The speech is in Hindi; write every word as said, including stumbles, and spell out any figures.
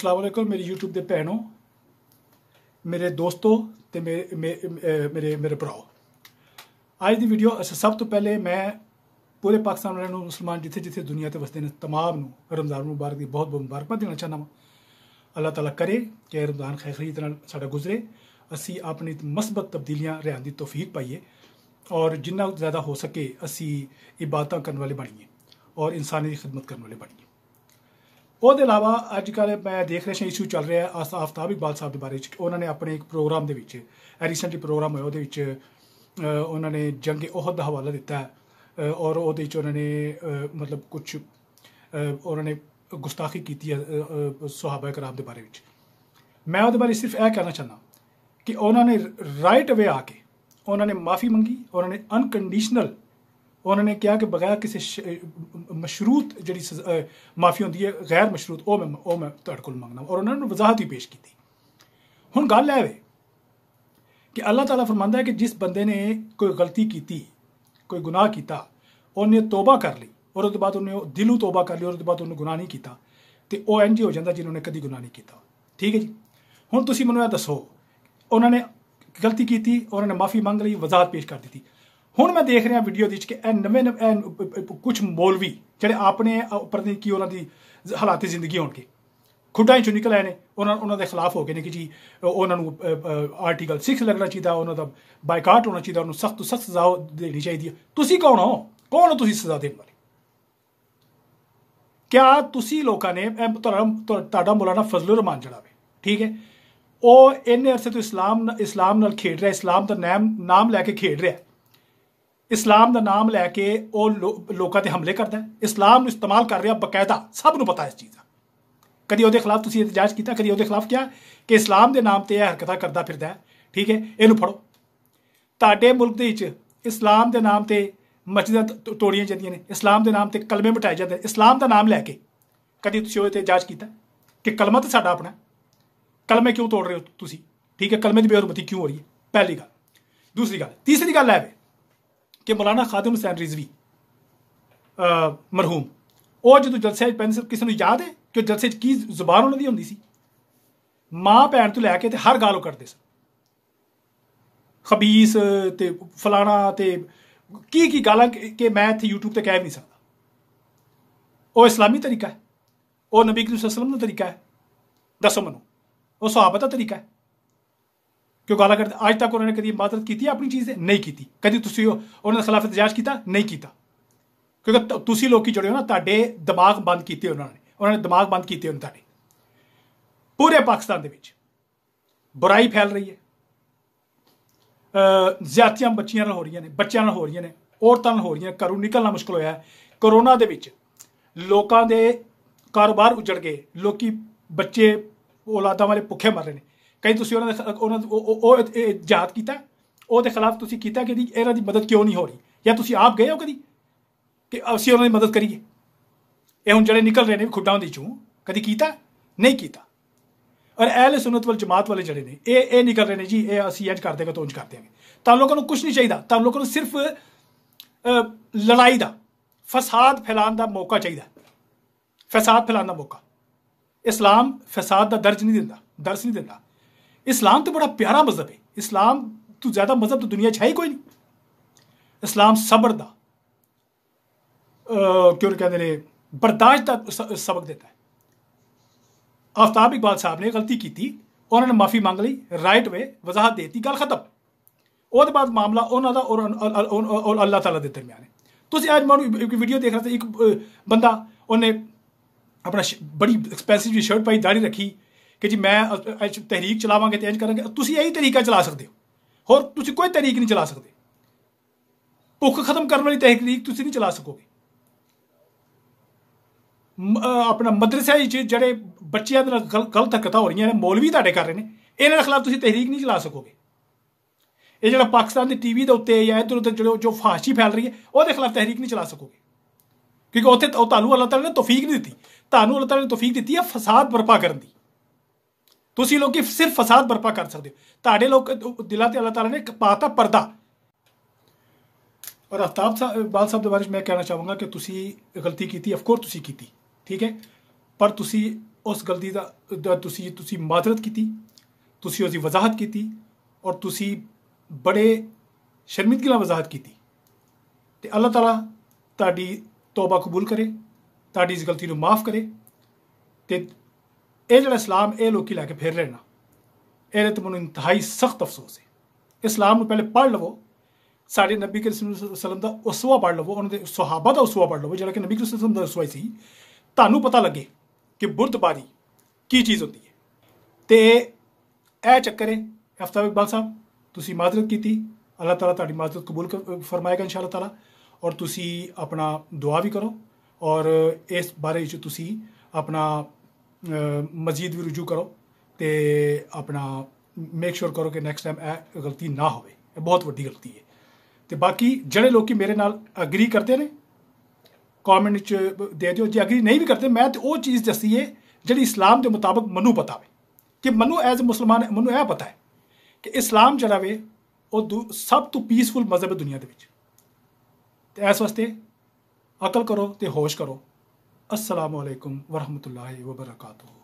अस्सलाम वालेकुम मेरी यूट्यूब के भैनों, मेरे दोस्तों ते मेरे मेरे मेरे भराओ। अज की वीडियो सब तो पहले मैं पूरे पाकिस्तान वाले मुसलमान जिथे जिथे दुनिया से वसते हैं तमाम नूं रमज़ान मुबारक की बहुत बहुत मुबारकबाद देना चाहना वा। अल्लाह ताला करे कि रमज़ान खैरी तरह साडा गुजरे, असी अपनी मस्बत तब्दीलियां लियाउण दी तौफीक पाइए और जिन्ना ज़्यादा हो सके असी इबादतां करने वाले बनिए और इंसानी की खिदमत करने वाले बनिए। ਉਹਦੇ ਇਲਾਵਾ ਅੱਜ ਕੱਲ੍ਹ मैं देख ਰਿਹਾ इशू चल रहा है आफ्ताब इकबाल साहब के बारे में। उन्होंने अपने एक प्रोग्राम के विच रीसेंटली प्रोग्राम होया ਉਹਦੇ उन्होंने जंग ओहद का हवाला दिता है और ਉਹਦੇ उन्होंने मतलब कुछ उन्होंने गुस्ताखी की है सुहaba कराम के बारे में। मैं ਉਹਦੇ बारे सिर्फ यह कहना चाहना कि उन्होंने राइट वे आके उन्होंने माफ़ी मंगी, उन्होंने अनकंडीशनल उन्होंने कहा कि बगैर किसी मशरूत जी माफ़ी होंगी है गैर मशरूत वो मैं वो मैं तुहाडे कोल मंगना और उन्होंने वजाहत भी पेश की। हुण गल है कि अल्लाह ताला फरमांदा है कि जिस बंदे ने कोई गलती की, कोई गुनाह किया, उन्हें तौबा कर ली और उसके बाद उन्हें दिलों तौबा कर ली और उसके बाद उन्हें गुनाह नहीं किया तो वह इंज हो जाता जिन्होंने कभी गुनाह नहीं किया। ठीक है जी। हुण तुसीं मैनूं दसो, उन्होंने गलती की, उन्होंने माफ़ी मंग ली, वजाहत पेश कर दी। हुण मैं देख रहा वीडियो कि नवे कुछ मौलवी जिहड़े अपने उपर की उन्होंने हालात जिंदगी होणगे खुड्डां चों निकल आए ने, उन्होंने के खिलाफ हो गए ने कि जी उन्होंने आर्टिकल सिक्स लगना चाहिए, उन्होंने बायकाट होना चाहिए, उन्होंने सख्त तो सख्त सजा देनी चाहिए। तुसीं कौन हो कौन हो तुसीं सजा देने वाले? क्या तुसीं लोगों ने तुहाडा मौलाना फजलुर रहमान जिहड़ा वे, ठीक है, वो इन्ने अरसे तो इस्लाम इस्लाम नाल खेड रहा, इस्लाम का नाम नाम लैके खेड रहा, इस्लाम का नाम लैके वो लो, लोगों पर हमले करता है, इस्लाम इस्तेमाल कर रहा बकायदा, सब नूं पता इस चीज़ का। कभी वो खिलाफ तुसीं एहतजाज किया, कभी वो खिलाफ क्या कि इस्लाम के नाम पर यह हरकत करता फिरदा है, ठीक है, इनू फड़ो। तुहाडे मुल्क दे विच इस्लाम के नाम पर मस्जिदां तोड़ियां जांदियां ने, इस्लाम के नाम पर कलमे मिटाए जाते हैं, इस्लाम का नाम लैके कभी तुसीं वो एहतजाज किया कि कलमा तो साडा अपना, कलमे क्यों तोड़ रहे हो तुसीं, ठीक है, कलमे की बेहरमती क्यों हो रही है? पहली गल। दूसरी गल, तीसरी गल है कि मौलाना खादिम हुसैन रिजवी मरहूम वो जो जलसे पैंदे सी, किसी को याद है कि जलसे की जुबान उन्होंने होंदी सी? मां भैन तो लैके ते हर गाल करते सन, खबीस ते फलाना ते की की गालां कि मैं इत्थे यूट्यूब ते कह भी नहीं सकता। वो इस्लामी तरीका है? वो नबी करीम सल्लल्लाहु अलैहि वसल्लम का तरीका है? दसो मैनूं, वो सहाबा का तरीका है? क्यों गाला करते? आज तक उन्होंने कभी इबादत की अपनी चीज़ है? नहीं की। कभी तुसीं उन्होंने खिलाफ एहतजाज किया? नहीं किया। क्योंकि तुसीं लोग जोड़े हो ना, तुहाडे दिमाग बंद किए उन्होंने उन्होंने दिमाग बंद किए उन्होंने तुहाडे। पूरे पाकिस्तान दे विच बुराई फैल रही है, ज्यादतियां बच्चियां नाल हो रही ने, बच्चों नाल हो रही ने, औरतों नाल हो रही, घरों निकलना मुश्किल होया है। कोरोना दे विच लोकां दे कारोबार उजड़ गए, लोग बच्चे औलादां वाले भुखे मर रहे हैं। कहीं तुसीं उन्होंने जात किया, ਉਹਦੇ खिलाफ तुसीं किया कि इन्हां दी मदद क्यों नहीं हो रही, या तुसीं आप गए हो कभी कि असीं उन्हां दी मदद करिए? ये हुण जिहड़े निकल रहे हैं खुड्डां दे चों, कभी किया? नहीं किया। और अहले सुन्नत वल जमात वाले जिहड़े ने ये ये निकल रहे हैं जी ये असीं इंज कर देंगे तो उंज कर देंगे। तुहां लोगों को कुछ नहीं चाहिए, तुहां लोगों को सिर्फ लड़ाई का फसाद फैलाने का मौका चाहिए, फसाद फैलाने का मौका। इस्लाम फसाद का दर्ज नहीं दिंदा, दर्ज नहीं दिंदा। इस्लाम तो बड़ा प्यारा मजहब है, इस्लाम तो ज़्यादा मजहब तो दुनिया है ही कोई नहीं। इस्लाम सबर दा क्यों कहते हैं बर्दाश्त का सबक देता है। आफ्ताब इकबाल साहब ने गलती की थी, उन्होंने माफ़ी मांग ली, राइट वे वजाहत देती, गल खत्म। उसके बाद मामला उन्होंने और अल्लाह ताला के दरम्यान है। तुसीं अज मैं एक वीडियो देख रहा था, एक बंदा उन्हें अपना बड़ी एक्सपेंसिव शर्ट पाई, दाढ़ी रखी कि जी मैं तहरीक चलावांगे तो इंज करांगे। तुसीं यही तरीका चला सकते हो, होर तुसीं कोई तहरीक नहीं चला सकते। भुख खत्म करने वाली तहरीक तुसीं नहीं चला सकोगे। अपना मदरसे जिहड़े बच्चियां दे नाल गलत हरकतां हो रही हैं, मौलवी तुहाडे कर रहे हैं, इन्हां दे खिलाफ तुसीं तहरीक नहीं चला सकोगे। ये जिहड़ा पाकिस्तान के टीवी के उत्ते या इधर उधर जो जो फाहशी फैल रही है उसके खिलाफ तहरीक नहीं चला सकोगे, क्योंकि उत्थे तुहानूं अल्लाह ताला ने तौफीक नहीं दी। तुहानूं अल्लाह ताला ने तौफीक दी है फसाद बर्पा करन दी। तुसीं लोग सिर्फ फसाद बर्पा कर सकते हो। तुहाडे लोग दिलां ते अल्लाह ताला ने पाता पर्दा। और आफ्ताब साहब इकबाल साहब के बारे में मैं कहना चाहूँगा कि तुसीं गलती की, ऑफकोर्स तुसीं की, ठीक है, पर तुसीं उस गलती का तुसी तुसी माजरत की, तुसी उसकी वजाहत की और तुसी बड़े शर्मिंदगी नाल वजाहत की, तो अल्लाह ताला तुहाडी तौबा कबूल करे, तुहाडी इस गलती को माफ़ करे। तो ये जो इस्लाम ये लोग लैके फिर रहे ना, ये तो मैं इंतहाई सख्त अफसोस है। इस्लाम में पहले पढ़ लवो, साढ़े नबी करीम सल्लम का उसवा पढ़ लवो, उन्होंने सुहाबा का उसवा पढ़ लवो, जो कि नबी करीम सल्लम का उसवा सी, तानू पता लगे कि बुर्दबारी की चीज़ होती है। तो यह चक्कर है। आफ्ताब इकबाल साहब, तुसी माजरत की, अल्लाह ताला तुहाडी माजरत कबूल फरमाएगा इंशाअल्लाह ताला, और तुसी अपना दुआ भी करो और इस बारे च तुसी अपना मजीद भी रुजू करो, तो अपना मेक श्योर करो कि नैक्सट टाइम यह गलती ना हो, बहुत वड्डी गलती है। तो बाकी जड़े लोग मेरे नाल अग्री करते हैं कॉमेंट च दे दिओ, जे अग्री नहीं भी करते, मैं तो वो चीज़ दसी है जी इस्लाम के मुताबिक मनु पता है कि मनु एज ए मुसलमान मनु यह पता है कि इस्लाम जरा वे वो सब तो पीसफुल मजहब है दुनिया के। तो इस वास्ते अकल करो तो होश करो। अस्सलामु अलैकुम वरहमतुल्लाहि वबरकातुहू।